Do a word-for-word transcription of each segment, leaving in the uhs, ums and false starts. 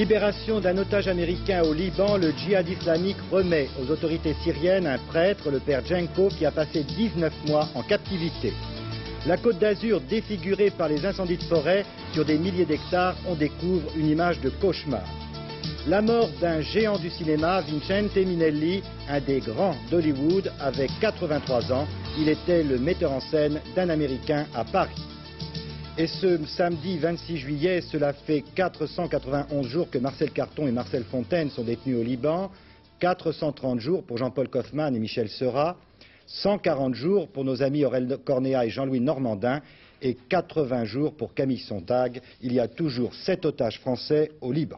Libération d'un otage américain au Liban, le djihad islamique remet aux autorités syriennes un prêtre, le père Djenko, qui a passé dix-neuf mois en captivité. La Côte d'Azur défigurée par les incendies de forêt, sur des milliers d'hectares, on découvre une image de cauchemar. La mort d'un géant du cinéma, Vincente Minnelli, un des grands d'Hollywood, avec quatre-vingt-trois ans. Il était le metteur en scène d'Un Américain à Paris. Et ce samedi vingt-six juillet, cela fait quatre cent quatre-vingt-onze jours que Marcel Carton et Marcel Fontaine sont détenus au Liban, quatre cent trente jours pour Jean-Paul Kaufmann et Michel Seurat, cent quarante jours pour nos amis Aurel Cornéa et Jean-Louis Normandin, et quatre-vingts jours pour Camille Sontag. Il y a toujours sept otages français au Liban.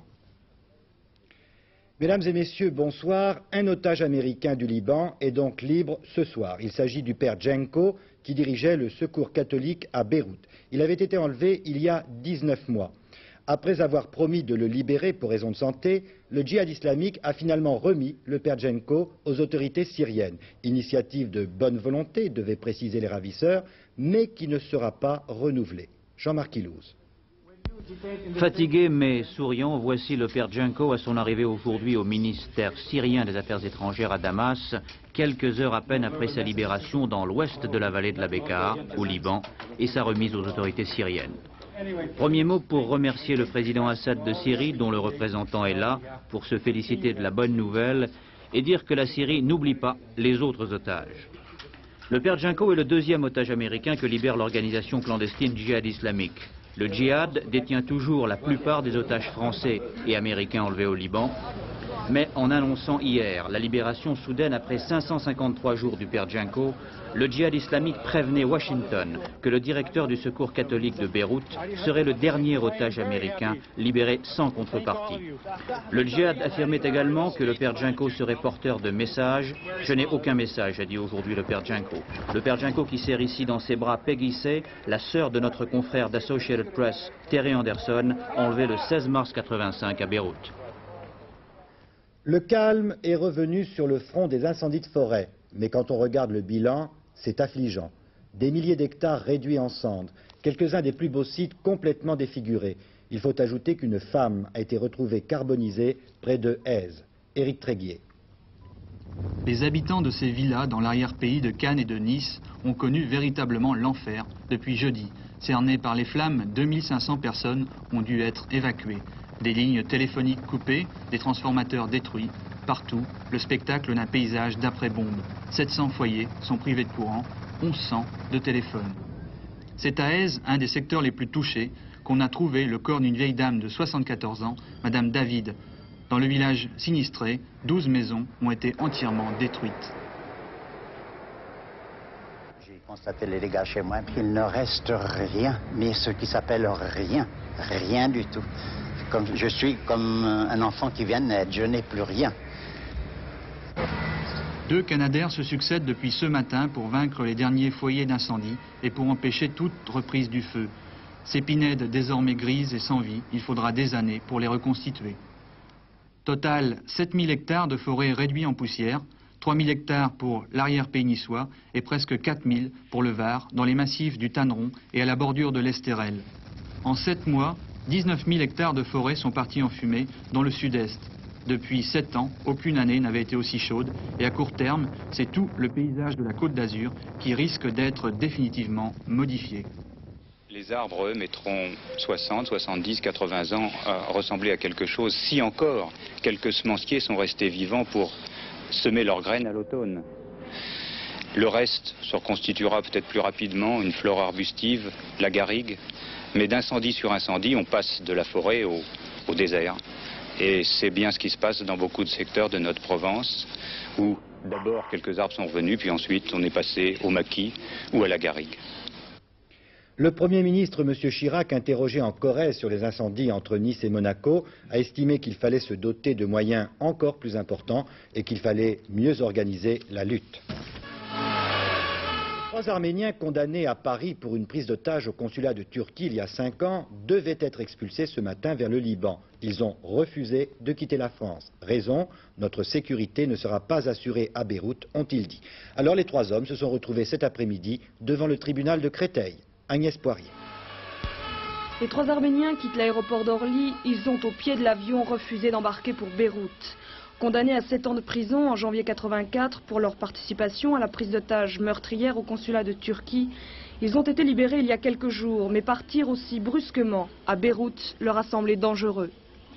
Mesdames et messieurs, bonsoir. Un otage américain du Liban est donc libre ce soir. Il s'agit du père Djenko, qui dirigeait le secours catholique à Beyrouth. Il avait été enlevé il y a dix-neuf mois. Après avoir promis de le libérer pour raison de santé, le djihad islamique a finalement remis le père Djenko aux autorités syriennes. Initiative de bonne volonté, devaient préciser les ravisseurs, mais qui ne sera pas renouvelée. Jean-Marc Ilouz. Fatigué mais souriant, voici le père Djenko à son arrivée aujourd'hui au ministère syrien des Affaires étrangères à Damas, quelques heures à peine après sa libération dans l'ouest de la vallée de la Bekaa, au Liban, et sa remise aux autorités syriennes. Premier mot pour remercier le président Assad de Syrie, dont le représentant est là, pour se féliciter de la bonne nouvelle et dire que la Syrie n'oublie pas les autres otages. Le père Djenko est le deuxième otage américain que libère l'organisation clandestine djihad islamique. Le djihad détient toujours la plupart des otages français et américains enlevés au Liban, mais en annonçant hier la libération soudaine après cinq cent cinquante-trois jours du père Djenko, le djihad islamique prévenait Washington que le directeur du secours catholique de Beyrouth serait le dernier otage américain libéré sans contrepartie. Le djihad affirmait également que le père Djenko serait porteur de messages. « Je n'ai aucun message », a dit aujourd'hui le père Djenko. Le père Djenko qui serre ici dans ses bras Peggy Say, la sœur de notre confrère d'Associated Press, Terry Anderson, enlevée le seize mars quatre-vingt-cinq à Beyrouth. Le calme est revenu sur le front des incendies de forêt, mais quand on regarde le bilan, c'est affligeant. Des milliers d'hectares réduits en cendres, quelques-uns des plus beaux sites complètement défigurés. Il faut ajouter qu'une femme a été retrouvée carbonisée près de Èze. Éric Tréguier. Les habitants de ces villas dans l'arrière-pays de Cannes et de Nice ont connu véritablement l'enfer depuis jeudi. Cernées par les flammes, deux mille cinq cents personnes ont dû être évacuées. Des lignes téléphoniques coupées, des transformateurs détruits. Partout, le spectacle d'un paysage d'après-bombe. sept cents foyers sont privés de courant, onze cents de téléphone. C'est à Èze, un des secteurs les plus touchés, qu'on a trouvé le corps d'une vieille dame de soixante-quatorze ans, Madame David. Dans le village sinistré, douze maisons ont été entièrement détruites. J'ai constaté les dégâts chez moi, puis il ne reste rien, mais ce qui s'appelle rien, rien du tout. Comme, je suis comme un enfant qui vient de naître, je n'ai plus rien. Deux Canadaires se succèdent depuis ce matin pour vaincre les derniers foyers d'incendie et pour empêcher toute reprise du feu. Ces pinèdes désormais grises et sans vie, il faudra des années pour les reconstituer. Total, sept mille hectares de forêt réduits en poussière, trois mille hectares pour l'arrière-pays niçois et presque quatre mille pour le Var, dans les massifs du Tanneron et à la bordure de l'Estérel. En sept mois, dix-neuf mille hectares de forêt sont partis en fumée dans le sud-est. Depuis sept ans, aucune année n'avait été aussi chaude et à court terme, c'est tout le paysage de la Côte d'Azur qui risque d'être définitivement modifié. Les arbres, eux, mettront soixante, soixante-dix, quatre-vingts ans à ressembler à quelque chose, si encore quelques semenciers sont restés vivants pour semer leurs graines à l'automne. Le reste se reconstituera peut-être plus rapidement, une flore arbustive, la garrigue, mais d'incendie sur incendie, on passe de la forêt au, au désert. Et c'est bien ce qui se passe dans beaucoup de secteurs de notre Provence, où d'abord quelques arbres sont revenus, puis ensuite on est passé au maquis ou à la garrigue. Le Premier ministre, M. Chirac, interrogé en Corrèze sur les incendies entre Nice et Monaco, a estimé qu'il fallait se doter de moyens encore plus importants et qu'il fallait mieux organiser la lutte. Trois Arméniens condamnés à Paris pour une prise d'otage au consulat de Turquie il y a cinq ans devaient être expulsés ce matin vers le Liban. Ils ont refusé de quitter la France. Raison, notre sécurité ne sera pas assurée à Beyrouth, ont-ils dit. Alors les trois hommes se sont retrouvés cet après-midi devant le tribunal de Créteil. Agnès Poirier. Les trois Arméniens quittent l'aéroport d'Orly. Ils ont au pied de l'avion refusé d'embarquer pour Beyrouth. Condamnés à sept ans de prison en janvier quatre-vingt-quatre pour leur participation à la prise d'otages meurtrière au consulat de Turquie, ils ont été libérés il y a quelques jours, mais partir aussi brusquement à Beyrouth leur a semblé dangereux.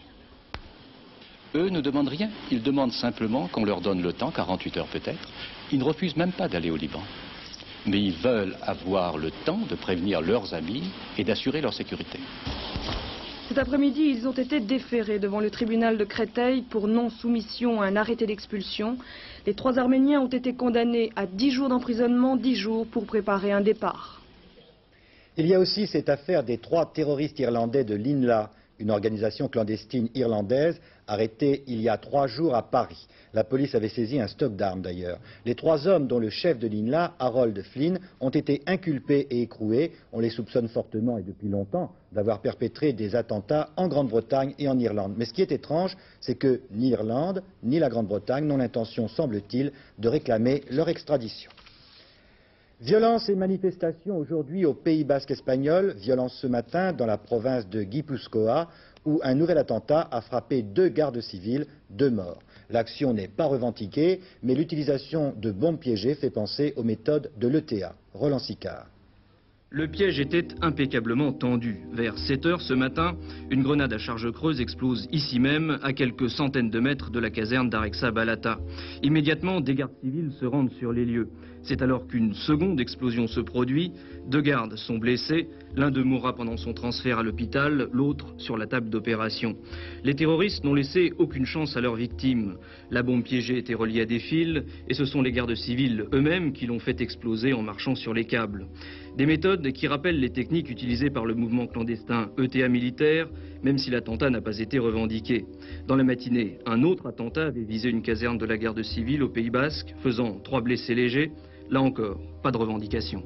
Eux ne demandent rien, ils demandent simplement qu'on leur donne le temps, quarante-huit heures peut-être. Ils ne refusent même pas d'aller au Liban. Mais ils veulent avoir le temps de prévenir leurs amis et d'assurer leur sécurité. Cet après-midi, ils ont été déférés devant le tribunal de Créteil pour non-soumission à un arrêté d'expulsion. Les trois Arméniens ont été condamnés à dix jours d'emprisonnement, dix jours pour préparer un départ. Il y a aussi cette affaire des trois terroristes irlandais de l'I N L A, une organisation clandestine irlandaise arrêtée il y a trois jours à Paris. La police avait saisi un stock d'armes d'ailleurs. Les trois hommes, dont le chef de l'I N L A, Harold Flynn, ont été inculpés et écroués. On les soupçonne fortement et depuis longtemps d'avoir perpétré des attentats en Grande-Bretagne et en Irlande. Mais ce qui est étrange, c'est que ni l'Irlande ni la Grande-Bretagne n'ont l'intention, semble-t-il, de réclamer leur extradition. Violence et manifestations aujourd'hui au Pays basque espagnol, violence ce matin dans la province de Guipúzcoa, où un nouvel attentat a frappé deux gardes civils, deux morts. L'action n'est pas revendiquée, mais l'utilisation de bombes piégées fait penser aux méthodes de l'E T A. Roland Sicard. Le piège était impeccablement tendu. Vers sept heures ce matin, une grenade à charge creuse explose ici même, à quelques centaines de mètres de la caserne d'Arexa Balata. Immédiatement, des gardes civils se rendent sur les lieux. C'est alors qu'une seconde explosion se produit. Deux gardes sont blessés. L'un d'eux mourra pendant son transfert à l'hôpital, l'autre sur la table d'opération. Les terroristes n'ont laissé aucune chance à leurs victimes. La bombe piégée était reliée à des fils et ce sont les gardes civils eux-mêmes qui l'ont fait exploser en marchant sur les câbles. Des méthodes qui rappellent les techniques utilisées par le mouvement clandestin E T A militaire, même si l'attentat n'a pas été revendiqué. Dans la matinée, un autre attentat avait visé une caserne de la garde civile au Pays basque, faisant trois blessés légers. Là encore, pas de revendication.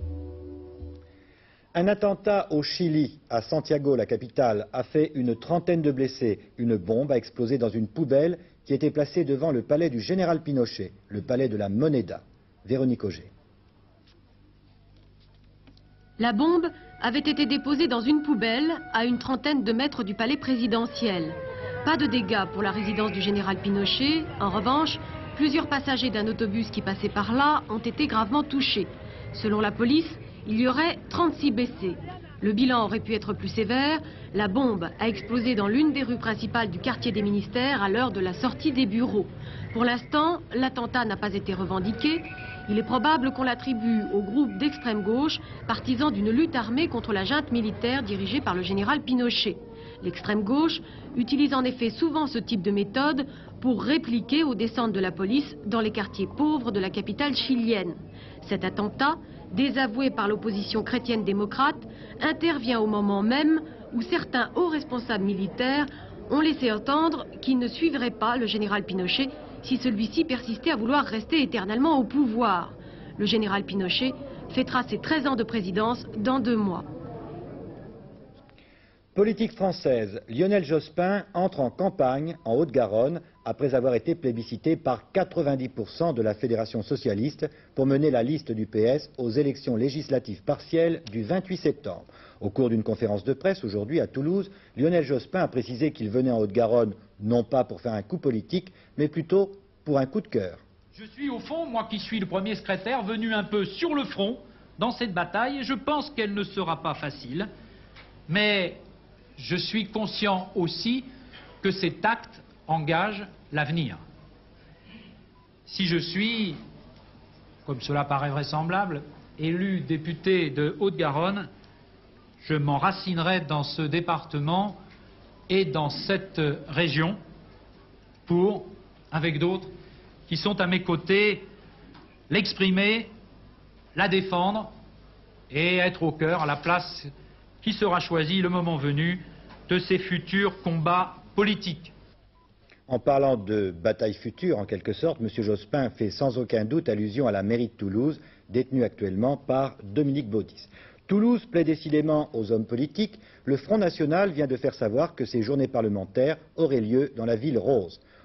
Un attentat au Chili, à Santiago, la capitale, a fait une trentaine de blessés. Une bombe a explosé dans une poubelle qui était placée devant le palais du général Pinochet, le palais de la Moneda. Véronique Auger. La bombe avait été déposée dans une poubelle à une trentaine de mètres du palais présidentiel. Pas de dégâts pour la résidence du général Pinochet. En revanche, plusieurs passagers d'un autobus qui passait par là ont été gravement touchés. Selon la police, il y aurait trente-six blessés. Le bilan aurait pu être plus sévère. La bombe a explosé dans l'une des rues principales du quartier des ministères à l'heure de la sortie des bureaux. Pour l'instant, l'attentat n'a pas été revendiqué. Il est probable qu'on l'attribue au groupe d'extrême gauche, partisans d'une lutte armée contre la junte militaire dirigée par le général Pinochet. L'extrême gauche utilise en effet souvent ce type de méthode pour répliquer aux descentes de la police dans les quartiers pauvres de la capitale chilienne. Cet attentat, désavoué par l'opposition chrétienne démocrate, intervient au moment même où certains hauts responsables militaires ont laissé entendre qu'ils ne suivraient pas le général Pinochet si celui-ci persistait à vouloir rester éternellement au pouvoir. Le général Pinochet fêtera ses treize ans de présidence dans deux mois. Politique française, Lionel Jospin entre en campagne en Haute-Garonne après avoir été plébiscité par quatre-vingt-dix pour cent de la Fédération socialiste pour mener la liste du P S aux élections législatives partielles du vingt-huit septembre. Au cours d'une conférence de presse aujourd'hui à Toulouse, Lionel Jospin a précisé qu'il venait en Haute-Garonne non pas pour faire un coup politique, mais plutôt pour un coup de cœur. Je suis au fond, moi qui suis le premier secrétaire, venu un peu sur le front dans cette bataille et je pense qu'elle ne sera pas facile, mais je suis conscient aussi que cet acte engage l'avenir. Si je suis, comme cela paraît vraisemblable, élu député de Haute-Garonne, je m'enracinerai dans ce département et dans cette région pour, avec d'autres qui sont à mes côtés, l'exprimer, la défendre et être au cœur, à la place qui sera choisie le moment venu de ces futurs combats politiques. En parlant de bataille future, en quelque sorte, M. Jospin fait sans aucun doute allusion à la mairie de Toulouse, détenue actuellement par Dominique Baudis. Toulouse plaît décidément aux hommes politiques. Le Front National vient de faire savoir que ces journées parlementaires auraient lieu dans la ville rose.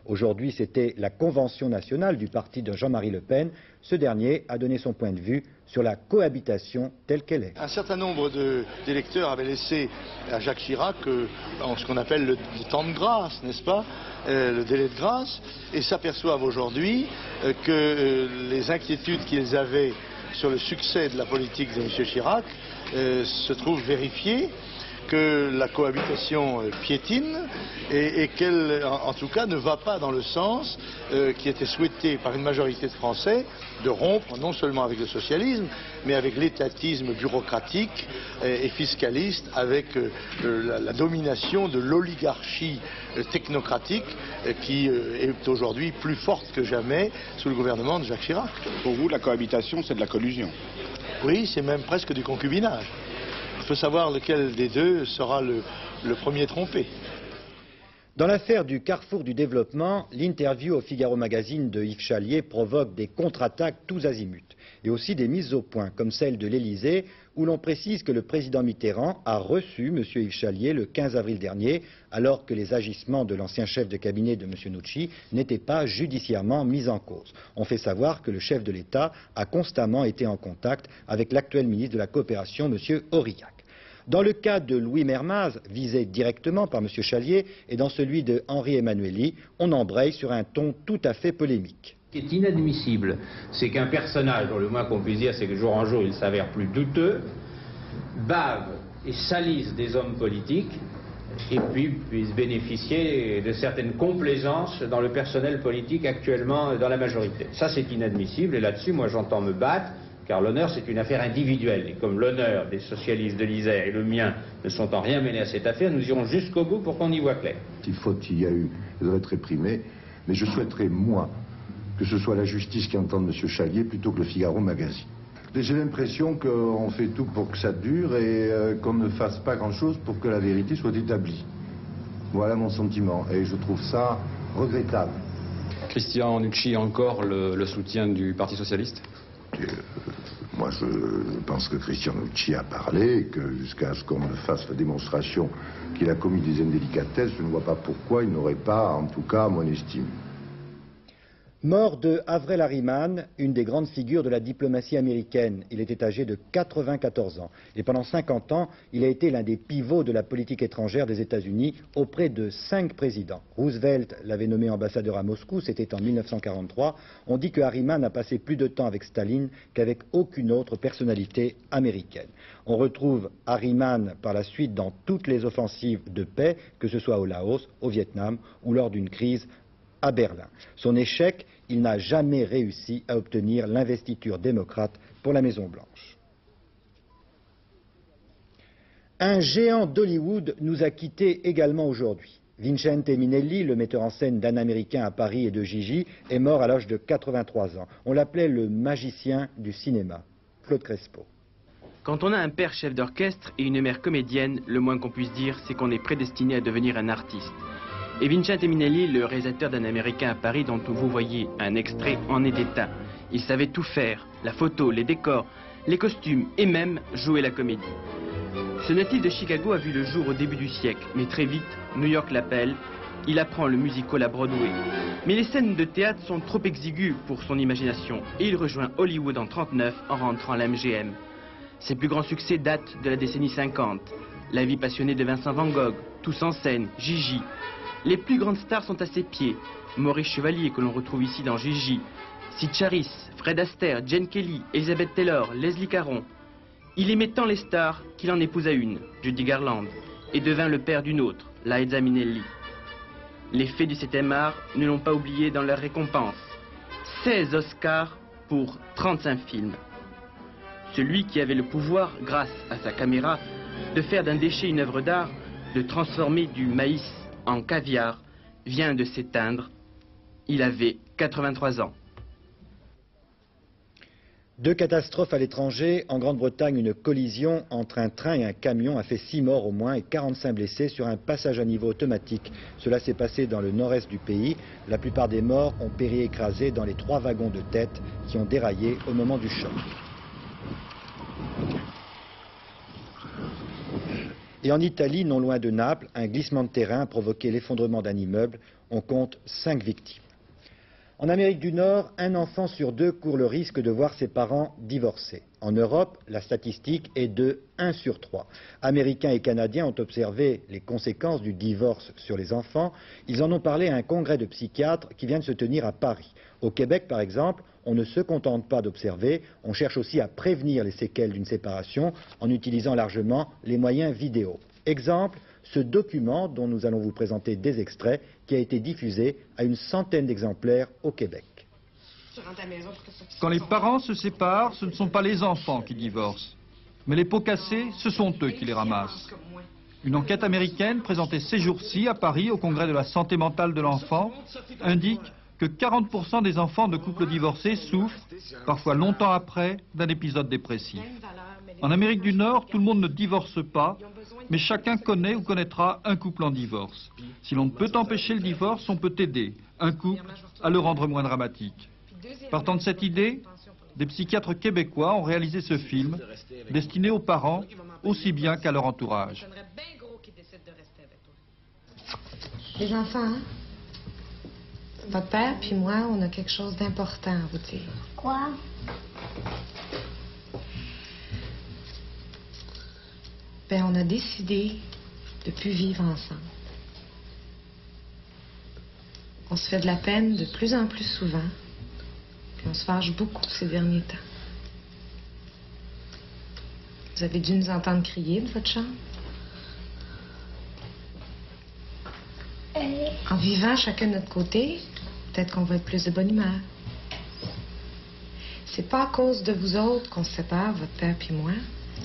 Aujourd'hui, c'était la convention nationale du parti de Jean-Marie Le Pen. Ce dernier a donné son point de vue sur la cohabitation telle qu'elle est. Un certain nombre d'électeurs avaient laissé à Jacques Chirac euh, ce qu'on appelle le, le temps de grâce, n'est-ce pas, euh, le délai de grâce, et s'aperçoivent aujourd'hui euh, que euh, les inquiétudes qu'ils avaient sur le succès de la politique de M. Chirac euh, se trouvent vérifiées, que la cohabitation euh, piétine et, et qu'elle, en, en tout cas, ne va pas dans le sens euh, qui était souhaité par une majorité de Français de rompre non seulement avec le socialisme, mais avec l'étatisme bureaucratique et, et fiscaliste, avec euh, la, la domination de l'oligarchie euh, technocratique euh, qui euh, est aujourd'hui plus forte que jamais sous le gouvernement de Jacques Chirac. Pour vous, la cohabitation, c'est de la collusion? Oui, c'est même presque du concubinage. Il faut savoir lequel des deux sera le, le premier trompé. Dans l'affaire du carrefour du développement, l'interview au Figaro Magazine de Yves Chalier provoque des contre-attaques tous azimuts et aussi des mises au point, comme celle de l'Élysée, où l'on précise que le président Mitterrand a reçu M. Yves Chalier le quinze avril dernier, alors que les agissements de l'ancien chef de cabinet de M. Nucci n'étaient pas judiciairement mis en cause. On fait savoir que le chef de l'État a constamment été en contact avec l'actuel ministre de la Coopération, M. Aurillac. Dans le cas de Louis Mermaz, visé directement par M. Chalier, et dans celui de Henri Emmanuelli, on embraye sur un ton tout à fait polémique. Ce qui est inadmissible, c'est qu'un personnage, dont le moins qu'on puisse dire, c'est que de jour en jour, il s'avère plus douteux, bave et salisse des hommes politiques, et puis puisse bénéficier de certaines complaisances dans le personnel politique actuellement dans la majorité. Ça, c'est inadmissible, et là-dessus, moi, j'entends me battre, car l'honneur, c'est une affaire individuelle. Et comme l'honneur des socialistes de l'Isère et le mien ne sont en rien mêlés à cette affaire, nous irons jusqu'au bout pour qu'on y voit clair. S'il faut qu'il y a eu, il doit être réprimé, mais je souhaiterais, moi, que ce soit la justice qui entende M. Chalier plutôt que le Figaro Magazine. J'ai l'impression qu'on fait tout pour que ça dure et euh, qu'on ne fasse pas grand-chose pour que la vérité soit établie. Voilà mon sentiment, et je trouve ça regrettable. Christian Nucci a encore le, le soutien du Parti Socialiste ? Euh, moi, je pense que Christian Nucci a parlé et que jusqu'à ce qu'on me fasse la démonstration qu'il a commis des indélicatesses, je ne vois pas pourquoi il n'aurait pas, en tout cas, mon estime. Mort de Avril Harriman, une des grandes figures de la diplomatie américaine. Il était âgé de quatre-vingt-quatorze ans. Et pendant cinquante ans, il a été l'un des pivots de la politique étrangère des États-Unis auprès de cinq présidents. Roosevelt l'avait nommé ambassadeur à Moscou, c'était en mille neuf cent quarante-trois. On dit que Harriman a passé plus de temps avec Staline qu'avec aucune autre personnalité américaine. On retrouve Harriman par la suite dans toutes les offensives de paix, que ce soit au Laos, au Vietnam ou lors d'une crise à Berlin. Son échec, il n'a jamais réussi à obtenir l'investiture démocrate pour la Maison-Blanche. Un géant d'Hollywood nous a quittés également aujourd'hui. Vincente Minnelli, le metteur en scène d'Un Américain à Paris et de Gigi, est mort à l'âge de quatre-vingt-trois ans. On l'appelait le magicien du cinéma. Claude Crespo. Quand on a un père chef d'orchestre et une mère comédienne, le moins qu'on puisse dire, c'est qu'on est prédestiné à devenir un artiste. Et Vincente Minnelli, le réalisateur d'Un Américain à Paris, dont vous voyez un extrait, en est un. Il savait tout faire, la photo, les décors, les costumes et même jouer la comédie. Ce natif de Chicago a vu le jour au début du siècle, mais très vite, New York l'appelle, il apprend le musical à Broadway. Mais les scènes de théâtre sont trop exiguës pour son imagination, et il rejoint Hollywood en trente-neuf en rentrant à la M G M. Ses plus grands succès datent de la décennie cinquante. La vie passionnée de Vincent Van Gogh, Tous en scène, Gigi. Les plus grandes stars sont à ses pieds. Maurice Chevalier, que l'on retrouve ici dans Gigi, Sid Charisse, Fred Astaire, Jane Kelly, Elizabeth Taylor, Leslie Caron. Il aimait tant les stars qu'il en épousa une, Judy Garland, et devint le père d'une autre, Liza Minnelli. Les fées du septième art ne l'ont pas oublié dans leurs récompenses. seize Oscars pour trente-cinq films. Celui qui avait le pouvoir, grâce à sa caméra, de faire d'un déchet une œuvre d'art, de transformer du maïs en caviar, vient de s'éteindre. Il avait quatre-vingt-trois ans. Deux catastrophes à l'étranger. En Grande-Bretagne, une collision entre un train et un camion a fait six morts au moins et quarante-cinq blessés sur un passage à niveau automatique. Cela s'est passé dans le nord-est du pays. La plupart des morts ont péri écrasés dans les trois wagons de tête qui ont déraillé au moment du choc. Et en Italie, non loin de Naples, un glissement de terrain a provoqué l'effondrement d'un immeuble. On compte cinq victimes. En Amérique du Nord, un enfant sur deux court le risque de voir ses parents divorcer. En Europe, la statistique est de un sur trois. Américains et Canadiens ont observé les conséquences du divorce sur les enfants. Ils en ont parlé à un congrès de psychiatres qui vient de se tenir à Paris. Au Québec, par exemple, on ne se contente pas d'observer, on cherche aussi à prévenir les séquelles d'une séparation en utilisant largement les moyens vidéo. Exemple, ce document dont nous allons vous présenter des extraits qui a été diffusé à une centaine d'exemplaires au Québec. Quand les parents se séparent, ce ne sont pas les enfants qui divorcent. Mais les pots cassés, ce sont eux qui les ramassent. Une enquête américaine présentée ces jours-ci à Paris au Congrès de la santé mentale de l'enfant indique que quarante pour cent des enfants de couples divorcés souffrent, parfois longtemps après, d'un épisode dépressif. En Amérique du Nord, tout le monde ne divorce pas, mais chacun connaît ou connaîtra un couple en divorce. Si l'on ne peut empêcher le divorce, on peut aider un couple à le rendre moins dramatique. Partant de cette idée, des psychiatres québécois ont réalisé ce film, destiné aux parents aussi bien qu'à leur entourage. Les enfants, hein? Votre père puis moi, on a quelque chose d'important à vous dire. Quoi? Ben, on a décidé de plus vivre ensemble. On se fait de la peine de plus en plus souvent, puis on se fâche beaucoup ces derniers temps. Vous avez dû nous entendre crier de votre chambre. Euh... En vivant chacun de notre côté, peut-être qu'on va être plus de bonne humeur. C'est pas à cause de vous autres qu'on se sépare, votre père puis moi.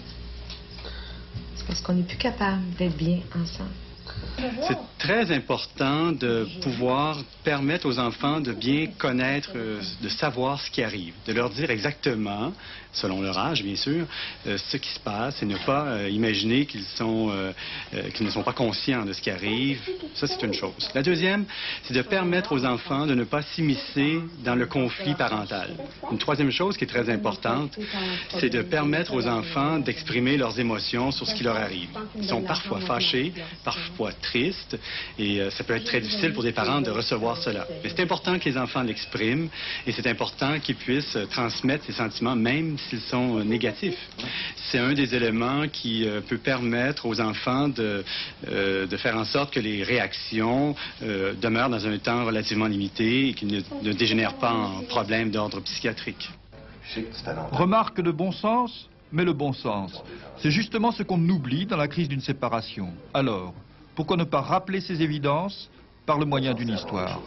C'est parce qu'on n'est plus capable d'être bien ensemble. C'est très important de pouvoir permettre aux enfants de bien connaître, euh, de savoir ce qui arrive, de leur dire exactement, selon leur âge bien sûr, euh, ce qui se passe et ne pas euh, imaginer qu'ils sont, euh, euh, qu'ils ne sont pas conscients de ce qui arrive. Ça, c'est une chose. La deuxième, c'est de permettre aux enfants de ne pas s'immiscer dans le conflit parental. Une troisième chose qui est très importante, c'est de permettre aux enfants d'exprimer leurs émotions sur ce qui leur arrive. Ils sont parfois fâchés, parfois tristes, et euh, ça peut être très difficile pour des parents de recevoir cela. Mais c'est important que les enfants l'expriment, et c'est important qu'ils puissent euh, transmettre ces sentiments, même s'ils sont euh, négatifs. C'est un des éléments qui euh, peut permettre aux enfants de, euh, de faire en sorte que les réactions euh, demeurent dans un temps relativement limité et qu'ils ne, ne dégénèrent pas en problèmes d'ordre psychiatrique. Remarque de bon sens, mais le bon sens. C'est justement ce qu'on oublie dans la crise d'une séparation. Alors, pourquoi ne pas rappeler ces évidences par le moyen d'une histoire?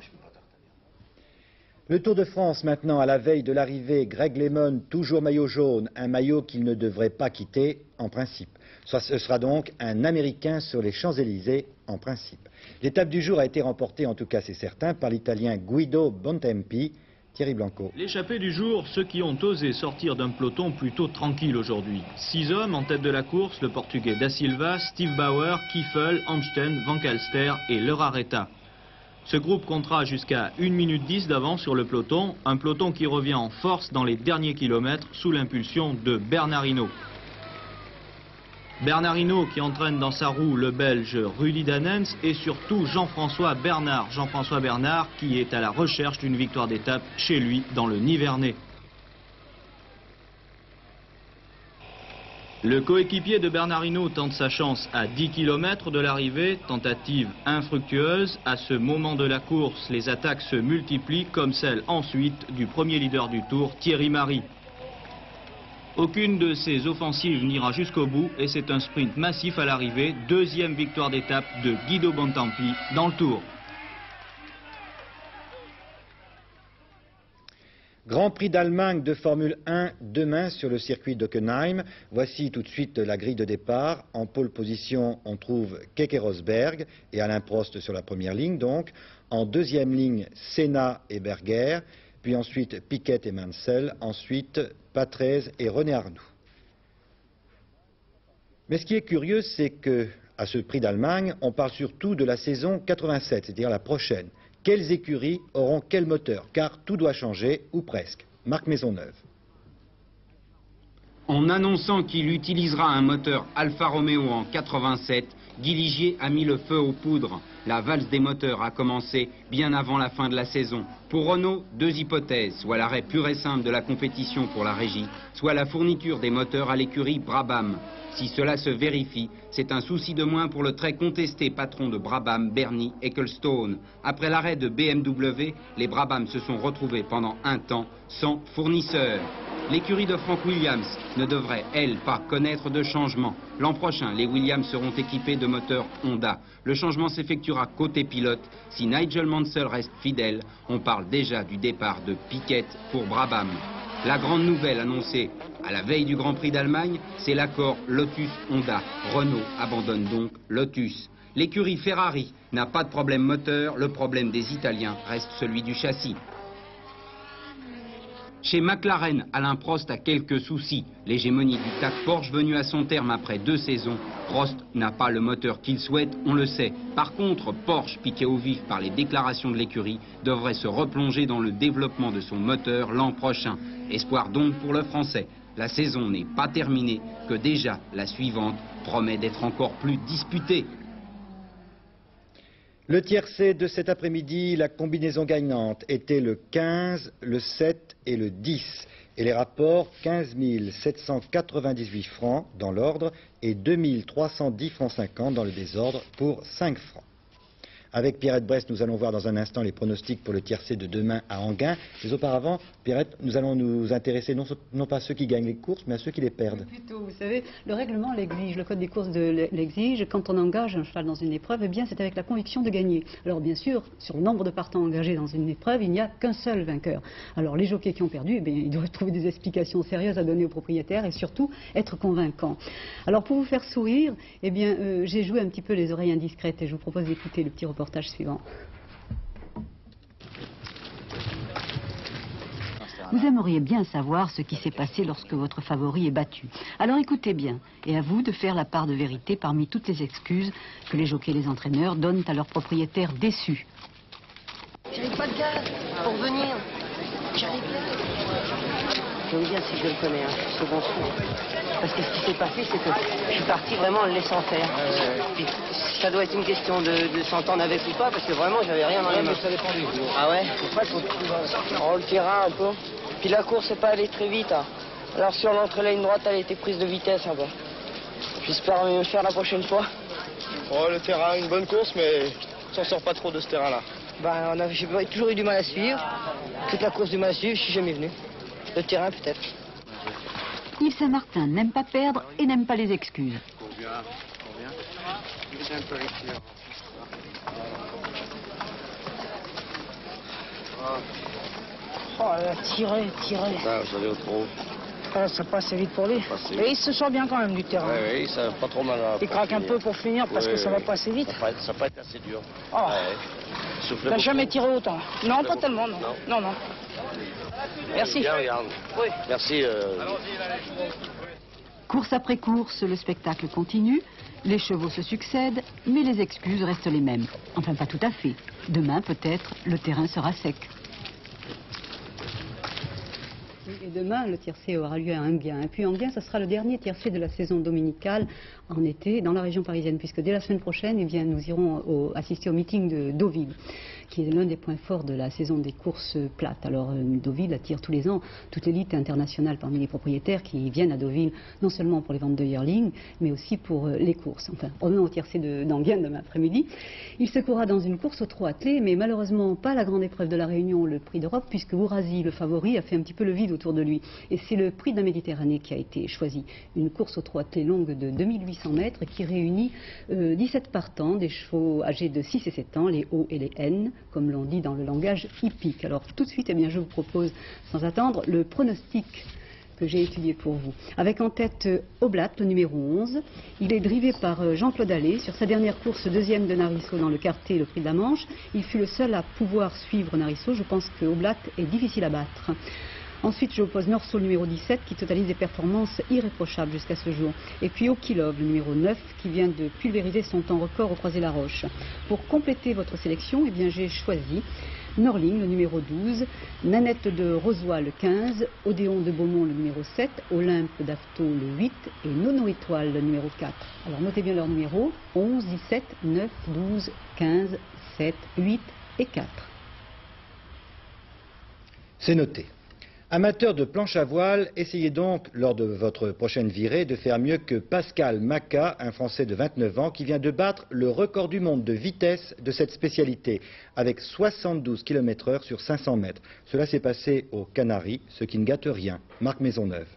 Le Tour de France maintenant, à la veille de l'arrivée, Greg LeMond, toujours maillot jaune, un maillot qu'il ne devrait pas quitter en principe. Ce sera donc un Américain sur les Champs-Élysées en principe. L'étape du jour a été remportée, en tout cas c'est certain, par l'Italien Guido Bontempi. Thierry Blanco. L'échappée du jour, ceux qui ont osé sortir d'un peloton plutôt tranquille aujourd'hui. Six hommes en tête de la course, le Portugais Da Silva, Steve Bauer, Kiefel, Amsten, Van Calster et Lerareta. Ce groupe comptera jusqu'à une minute dix d'avance sur le peloton, un peloton qui revient en force dans les derniers kilomètres sous l'impulsion de Bernard Hinault. Bernard Hinault qui entraîne dans sa roue le Belge Rudy Danens et surtout Jean-François Bernard. Jean-François Bernard qui est à la recherche d'une victoire d'étape chez lui dans le Nivernais. Le coéquipier de Bernard Hinault tente sa chance à dix kilomètres de l'arrivée, tentative infructueuse. À ce moment de la course, les attaques se multiplient comme celle ensuite du premier leader du Tour, Thierry Marry. Aucune de ces offensives n'ira jusqu'au bout et c'est un sprint massif à l'arrivée. Deuxième victoire d'étape de Guido Bontempi dans le Tour. Grand Prix d'Allemagne de Formule un demain sur le circuit d'Hockenheim. Voici tout de suite la grille de départ. En pole position, on trouve Keke Rosberg et Alain Prost sur la première ligne donc. En deuxième ligne, Senna et Berger. Puis ensuite Piquet et Mansell. Ensuite Patrese et René Arnoux. Mais ce qui est curieux, c'est que à ce prix d'Allemagne, on parle surtout de la saison quatre-vingt-sept, c'est-à-dire la prochaine. Quelles écuries auront quel moteur? Car tout doit changer, ou presque. Marc Maisonneuve. En annonçant qu'il utilisera un moteur Alfa Romeo en quatre-vingt-sept, Guy Ligier a mis le feu aux poudres. La valse des moteurs a commencé bien avant la fin de la saison. Pour Renault, deux hypothèses, soit l'arrêt pur et simple de la compétition pour la régie, soit la fourniture des moteurs à l'écurie Brabham. Si cela se vérifie, c'est un souci de moins pour le très contesté patron de Brabham, Bernie Ecclestone. Après l'arrêt de B M W, les Brabham se sont retrouvés pendant un temps sans fournisseur. L'écurie de Frank Williams ne devrait, elle, pas connaître de changement. L'an prochain, les Williams seront équipés de moteurs Honda. Le changement s'effectuera côté pilote. Si Nigel Mansell reste fidèle, on parle déjà du départ de Piquet pour Brabham. La grande nouvelle annoncée à la veille du Grand Prix d'Allemagne, c'est l'accord Lotus-Honda. Renault abandonne donc Lotus. L'écurie Ferrari n'a pas de problème moteur, le problème des Italiens reste celui du châssis. Chez McLaren, Alain Prost a quelques soucis. L'hégémonie du T A C Porsche venue à son terme après deux saisons. Prost n'a pas le moteur qu'il souhaite, on le sait. Par contre, Porsche, piqué au vif par les déclarations de l'écurie, devrait se replonger dans le développement de son moteur l'an prochain. Espoir donc pour le Français. La saison n'est pas terminée, que déjà la suivante promet d'être encore plus disputée. Le tiercé de cet après-midi, la combinaison gagnante était le quinze, le sept et le dix. Et les rapports, quinze mille sept cent quatre-vingt-dix-huit francs dans l'ordre et deux mille trois cent dix francs cinquante dans le désordre pour cinq francs. Avec Pierrette Brest, nous allons voir dans un instant les pronostics pour le tiercé de demain à Enghien. Mais auparavant, Pierrette, nous allons nous intéresser non, non pas à ceux qui gagnent les courses, mais à ceux qui les perdent. Plutôt, vous savez, le règlement l'exige, le code des courses de l'exige. Quand on engage un cheval dans une épreuve, eh bien, c'est avec la conviction de gagner. Alors bien sûr, sur le nombre de partants engagés dans une épreuve, il n'y a qu'un seul vainqueur. Alors les jockeys qui ont perdu, eh bien, ils doivent trouver des explications sérieuses à donner aux propriétaires et surtout être convaincants. Alors pour vous faire sourire, eh bien, euh, j'ai joué un petit peu les oreilles indiscrètes et je vous propose d'écouter le petit reportage suivant. Vous aimeriez bien savoir ce qui s'est passé lorsque votre favori est battu. Alors écoutez bien, et à vous de faire la part de vérité parmi toutes les excuses que les jockeys et les entraîneurs donnent à leurs propriétaires déçus. J'avais pas de gaz pour venir. J'arrive là. Je vais vous dire si je le connais, hein, ce bon soin. Parce que ce qui s'est passé, c'est que je suis parti vraiment en le laissant faire. Puis, ça doit être une question de, de s'entendre avec ou pas, parce que vraiment, j'avais rien dans les mains. Ça dépend des jours. Ah ouais? C'est pas qu'on on le terrain un peu. Puis la course n'est pas allée très vite. Hein. Alors sur l'entre-ligne droite, elle a été prise de vitesse un peu. J'espère mieux le faire la prochaine fois. Oh, le terrain, une bonne course, mais on s'en sort pas trop de ce terrain-là. Ben, on a, j'ai toujours eu du mal à suivre. Toute la course du mal à suivre, je suis jamais venu. Le terrain, peut-être. Yves Saint-Martin n'aime pas perdre et n'aime pas les excuses. Combien? Combien? Oh là, tiré, tiré. Ah, vous allez au trop. Ah, ça passe vite pour lui. Et il se sort bien quand même du terrain. Oui, oui, ça va pas trop mal. Là, il craque un peu pour finir parce oui, que ça oui. va pas assez vite. Ça va, ça va pas être assez dur. Oh. Ouais. Il n'a jamais tiré autant. Non, pas tellement, non. Non, non. non. Merci. Bien, regarde. Oui. Merci. Euh... Course après course, le spectacle continue. Les chevaux se succèdent, mais les excuses restent les mêmes. Enfin, pas tout à fait. Demain, peut-être, le terrain sera sec. Et demain, le tiercé aura lieu à Enghien. Et puis Enghien, ce sera le dernier tiercé de la saison dominicale en été dans la région parisienne, puisque dès la semaine prochaine, eh bien, nous irons au, assister au meeting de Deauville, qui est l'un des points forts de la saison des courses plates. Alors euh, Deauville attire tous les ans toute l'élite internationale parmi les propriétaires qui viennent à Deauville, non seulement pour les ventes de yearling, mais aussi pour euh, les courses. Enfin, revenons au tiercé d'Enghien demain après-midi. Il se courra dans une course au trot attelé, mais malheureusement pas la grande épreuve de la Réunion, le prix d'Europe, puisque Ourasi, le favori, a fait un petit peu le vide autour de lui. Et c'est le prix de la Méditerranée qui a été choisi. Une course au trot attelé longue de deux mille huit cents mètres qui réunit euh, dix-sept partants, des chevaux âgés de six et sept ans, les O et les N, comme l'on dit dans le langage hippique. Alors tout de suite, eh bien, je vous propose, sans attendre, le pronostic que j'ai étudié pour vous. Avec en tête euh, Oblat, le numéro onze. Il est drivé par euh, Jean-Claude Allais. Sur sa dernière course, deuxième de Narisso dans le quartet, le prix de la Manche. Il fut le seul à pouvoir suivre Narisso. Je pense que Oblat est difficile à battre. Ensuite, je oppose Norso, le numéro dix-sept, qui totalise des performances irréprochables jusqu'à ce jour. Et puis Okilov, le numéro neuf, qui vient de pulvériser son temps record au Croisé-la-Roche. Pour compléter votre sélection, eh bien, j'ai choisi Norling, le numéro douze, Nanette de Rozoy, le quinze, Odéon de Beaumont, le numéro sept, Olympe d'Afto, le huit et Nono Étoile, le numéro quatre. Alors notez bien leurs numéros, onze, dix-sept, neuf, douze, quinze, sept, huit et quatre. C'est noté. Amateurs de planche à voile, essayez donc, lors de votre prochaine virée, de faire mieux que Pascal Maca, un Français de vingt-neuf ans, qui vient de battre le record du monde de vitesse de cette spécialité, avec soixante-douze kilomètres heure sur cinq cents mètres. Cela s'est passé aux Canaries, ce qui ne gâte rien. Marc Maisonneuve.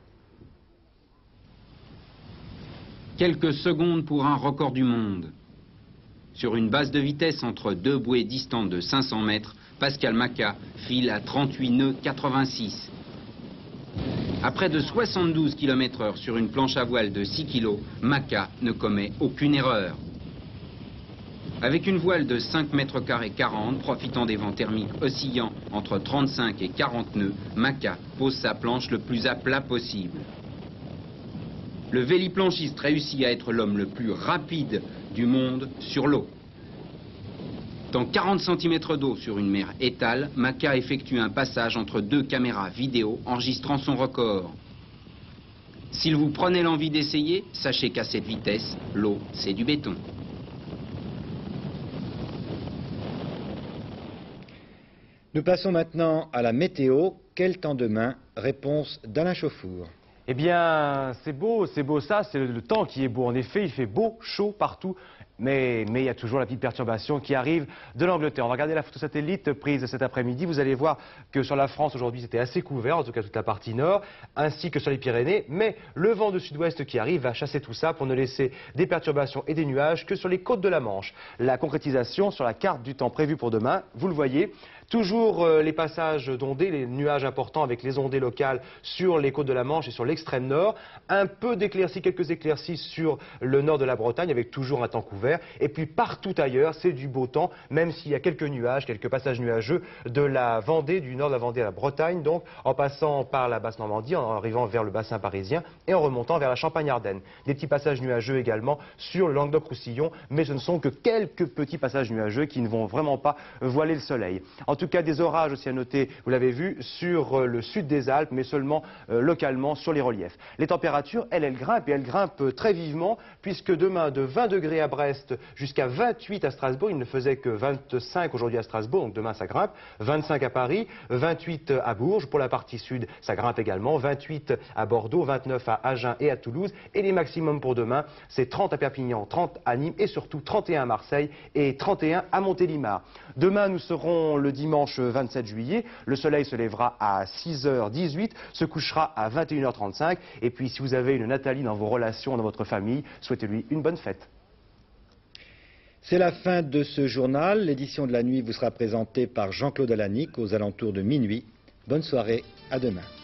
Quelques secondes pour un record du monde. Sur une base de vitesse entre deux bouées distantes de cinq cents mètres, Pascal Maca file à trente-huit nœuds quatre-vingt-six. À près de soixante-douze kilomètres heure sur une planche à voile de six kilos, Maca ne commet aucune erreur. Avec une voile de cinq mètres carrés quarante, profitant des vents thermiques oscillant entre trente-cinq et quarante nœuds, Maca pose sa planche le plus à plat possible. Le véliplanchiste réussit à être l'homme le plus rapide du monde sur l'eau. Dans quarante centimètres d'eau sur une mer étale, Maca effectue un passage entre deux caméras vidéo enregistrant son record. S'il vous prenait l'envie d'essayer, sachez qu'à cette vitesse, l'eau, c'est du béton. Nous passons maintenant à la météo. Quel temps demain? Réponse d'Alain Chauffour. Eh bien, c'est beau, c'est beau ça, c'est le, le temps qui est beau. En effet, il fait beau, chaud partout, mais, mais il y a toujours la petite perturbation qui arrive de l'Angleterre. On va regarder la photo satellite prise cet après-midi. Vous allez voir que sur la France, aujourd'hui, c'était assez couvert, en tout cas toute la partie nord, ainsi que sur les Pyrénées. Mais le vent de sud-ouest qui arrive va chasser tout ça pour ne laisser des perturbations et des nuages que sur les côtes de la Manche. La concrétisation sur la carte du temps prévue pour demain, vous le voyez. Toujours euh, les passages d'ondées, les nuages importants avec les ondées locales sur les côtes de la Manche et sur l'extrême nord. Un peu d'éclaircies, quelques éclaircies sur le nord de la Bretagne avec toujours un temps couvert. Et puis partout ailleurs, c'est du beau temps, même s'il y a quelques nuages, quelques passages nuageux de la Vendée, du nord de la Vendée à la Bretagne, donc en passant par la basse Normandie, en arrivant vers le bassin parisien et en remontant vers la Champagne-Ardenne. Des petits passages nuageux également sur le Languedoc-Roussillon, mais ce ne sont que quelques petits passages nuageux qui ne vont vraiment pas voiler le soleil. En En tout cas, des orages aussi à noter, vous l'avez vu, sur le sud des Alpes, mais seulement euh, localement sur les reliefs. Les températures, elles, elles grimpent, et elles grimpent très vivement, puisque demain, de vingt degrés à Brest jusqu'à vingt-huit à Strasbourg, il ne faisait que vingt-cinq aujourd'hui à Strasbourg, donc demain ça grimpe, vingt-cinq à Paris, vingt-huit à Bourges, pour la partie sud, ça grimpe également, vingt-huit à Bordeaux, vingt-neuf à Agen et à Toulouse, et les maximums pour demain, c'est trente à Perpignan, trente à Nîmes, et surtout trente et un à Marseille, et trente et un à Montélimar. Demain, nous serons le dimanche Dimanche vingt-sept juillet, le soleil se lèvera à six heures dix-huit, se couchera à vingt et une heures trente-cinq. Et puis si vous avez une Nathalie dans vos relations, dans votre famille, souhaitez-lui une bonne fête. C'est la fin de ce journal. L'édition de la nuit vous sera présentée par Jean-Claude Alanic aux alentours de minuit. Bonne soirée, à demain.